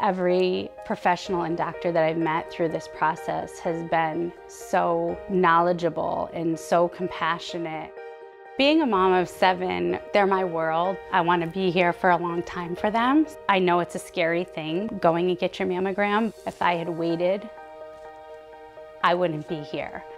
Every professional and doctor that I've met through this process has been so knowledgeable and so compassionate. Being a mom of 7, they're my world. I want to be here for a long time for them. I know it's a scary thing, going and get your mammogram. If I had waited, I wouldn't be here.